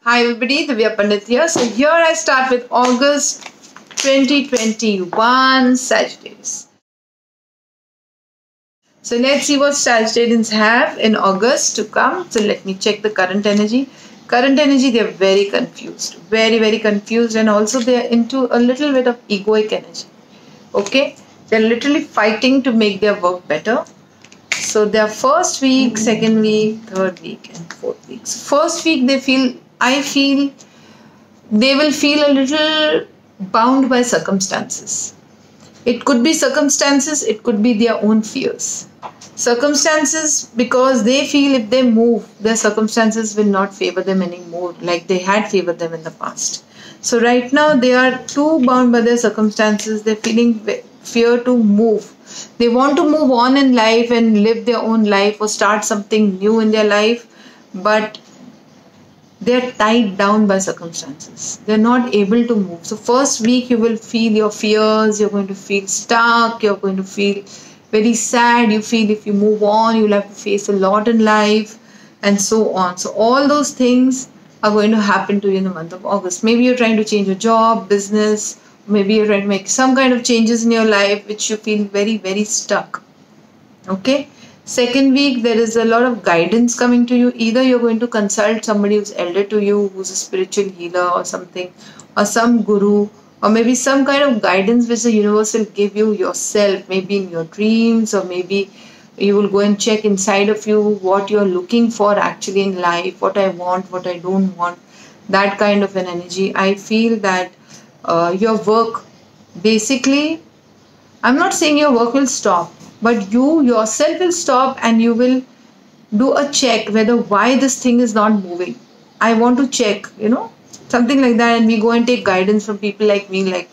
Hi everybody, Divya Pandit here. So here I start with August 2021 Sagittarius. So let's see what Sagittarians have in August to come. So let me check the current energy. Current energy, they're very confused. Very confused, and also they're into a little bit of egoic energy. Okay? They're literally fighting to make their work better. So their first week, second week, third week, and fourth week. So first week I feel they will feel a little bound by circumstances. It could be circumstances, it could be their own fears. Circumstances, because they feel if they move, their circumstances will not favor them anymore like they had favored them in the past. So right now they are too bound by their circumstances. They're feeling fear to move. They want to move on in life and live their own life or start something new in their life, but they're tied down by circumstances. They're not able to move. So first week you will feel your fears, you're going to feel stuck, you're going to feel very sad. You feel if you move on, you'll have to face a lot in life and so on. So all those things are going to happen to you in the month of August. Maybe you're trying to change your job, business, maybe you're trying to make some kind of changes in your life which you feel very stuck. Okay? Second week, there is a lot of guidance coming to you. Either you're going to consult somebody who's elder to you, who's a spiritual healer or something, or some guru, or maybe some kind of guidance which the universe will give you yourself, maybe in your dreams, or maybe you will go and check inside of you what you're looking for actually in life, what I want, what I don't want, that kind of an energy. I feel that your work, basically, I'm not saying your work will stop, but you yourself will stop and you will do a check whether why this thing is not moving. I want to check, something like that. And we go and take guidance from people like me, like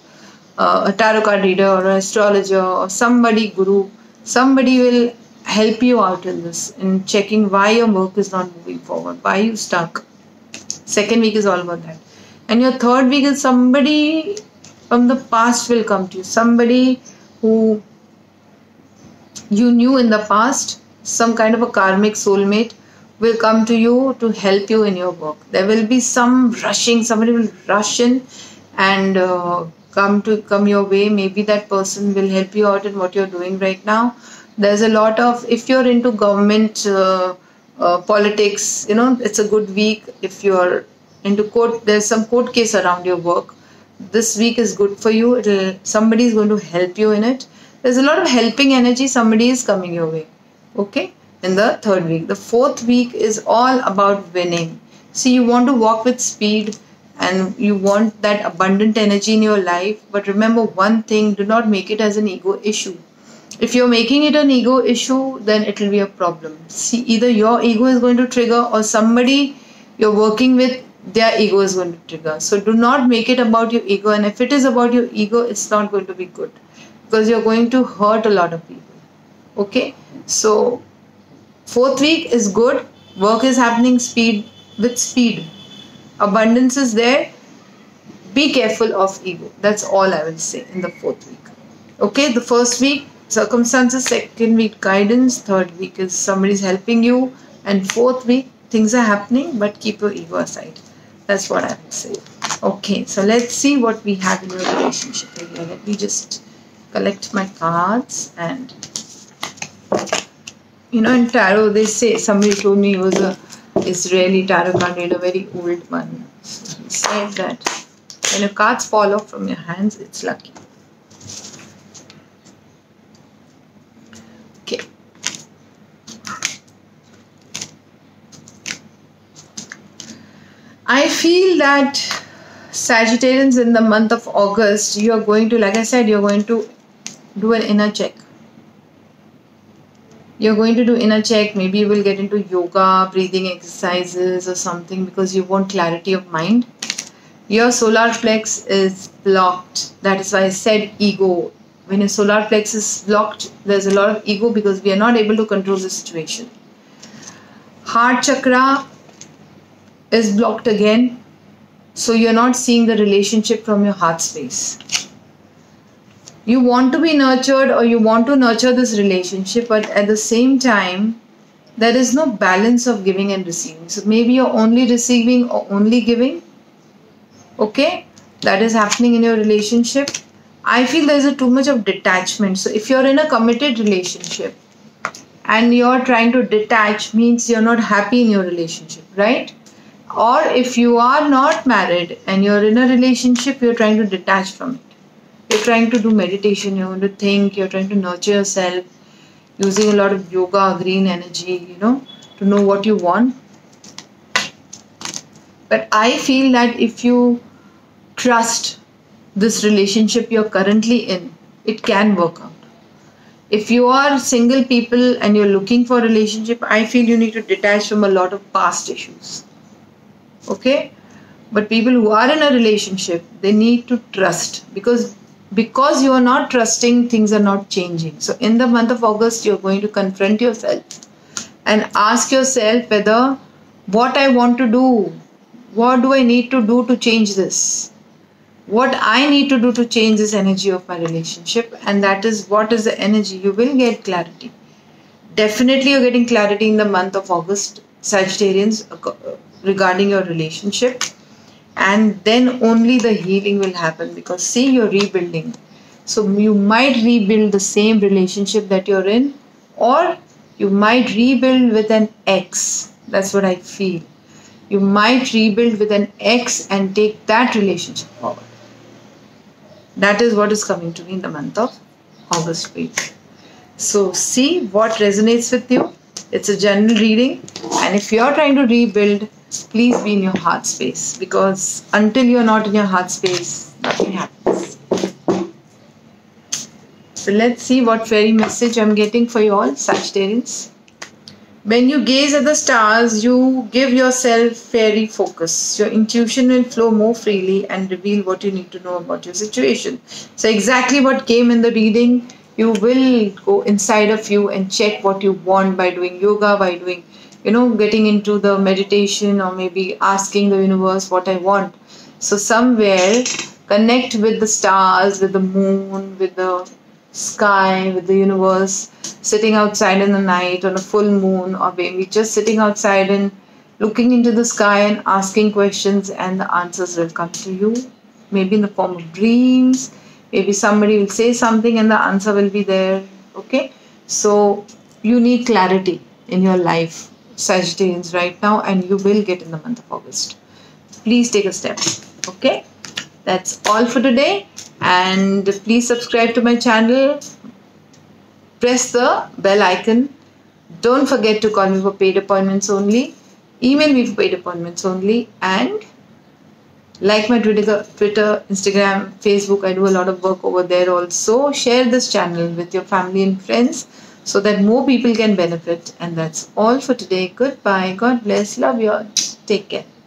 a tarot card reader or an astrologer or somebody, guru. Somebody will help you out in this, in checking why your work is not moving forward, why you stuck. Second week is all about that. And your third week is somebody from the past will come to you. Somebody who you knew in the past, some kind of a karmic soulmate will come to you to help you in your work. There will be some rushing, somebody will rush in and come your way. Maybe that person will help you out in what you're doing right now. There's a lot of, if you're into government politics, it's a good week. If you're into court, there's some court case around your work. This week is good for you. Somebody is going to help you in it. There's a lot of helping energy. Somebody is coming your way. Okay? In the third week. The fourth week is all about winning. See, you want to walk with speed and you want that abundant energy in your life. But remember one thing, do not make it as an ego issue. If you're making it an ego issue, then it will be a problem. See, either your ego is going to trigger or somebody you're working with, their ego is going to trigger. So do not make it about your ego. And if it is about your ego, it's not going to be good, because you're going to hurt a lot of people. Okay? So fourth week is good. Work is happening with speed. Abundance is there. Be careful of ego. That's all I will say in the fourth week. Okay? The first week, circumstances. Second week, guidance. Third week is somebody's helping you. And fourth week, things are happening, but keep your ego aside. That's what I would say. Okay, so let's see what we have in your relationship area. Let me just collect my cards. And in tarot they say, somebody told me he was a Israeli tarot card reader, a very old one. So he said that when your cards fall off from your hands, it's lucky. Okay. I feel that Sagittarians in the month of August, you are going to, like I said, you're going to do an inner check. You're going to do inner check. Maybe you will get into yoga, breathing exercises or something, because you want clarity of mind. Your solar plex is blocked. That is why I said ego. When your solar plex is blocked, there's a lot of ego because we are not able to control the situation. Heart chakra is blocked again. So you're not seeing the relationship from your heart space. You want to be nurtured or you want to nurture this relationship, but at the same time, there is no balance of giving and receiving. So maybe you're only receiving or only giving. Okay, that is happening in your relationship. I feel there's a too much of detachment. So if you're in a committed relationship and you're trying to detach, means you're not happy in your relationship, right? Or if you are not married and you're in a relationship, you're trying to detach from it. You're trying to do meditation, you're going to think, you're trying to nurture yourself, using a lot of yoga, green energy, to know what you want. But I feel that if you trust this relationship you're currently in, it can work out. If you are single people and you're looking for a relationship, I feel you need to detach from a lot of past issues. Okay? But people who are in a relationship, they need to trust, because you are not trusting, things are not changing. So in the month of August, you're going to confront yourself and ask yourself whether what I want to do, what do I need to do to change this? What I need to do to change this energy of my relationship, and that is what is the energy. You will get clarity. Definitely you're getting clarity in the month of August, Sagittarians, regarding your relationship. And then only the healing will happen, because see, you're rebuilding. So you might rebuild the same relationship that you're in, or you might rebuild with an ex. That's what I feel. You might rebuild with an ex and take that relationship forward. That is what is coming to me in the month of August for you. So see what resonates with you. It's a general reading. And if you're trying to rebuild, please be in your heart space, because until you're not in your heart space, nothing happens. So let's see what fairy message I'm getting for you all, Sagittarians. When you gaze at the stars, you give yourself fairy focus. Your intuition will flow more freely and reveal what you need to know about your situation. So exactly what came in the reading, you will go inside of you and check what you want by doing yoga, by doing, getting into the meditation, or maybe asking the universe what I want. So somewhere connect with the stars, with the moon, with the sky, with the universe, sitting outside in the night on a full moon, or maybe just sitting outside and looking into the sky and asking questions, and the answers will come to you, maybe in the form of dreams. Maybe somebody will say something and the answer will be there. Okay, so you need clarity in your life, Sagittarians, right now, and you will get in the month of August. Please take a step. Okay, that's all for today, and please subscribe to my channel. Press the bell icon. Don't forget to call me for paid appointments only. Email me for paid appointments only. And like my Twitter, Instagram, Facebook. I do a lot of work over there also. Share this channel with your family and friends so that more people can benefit. And that's all for today. Goodbye. God bless. Love you all. Take care.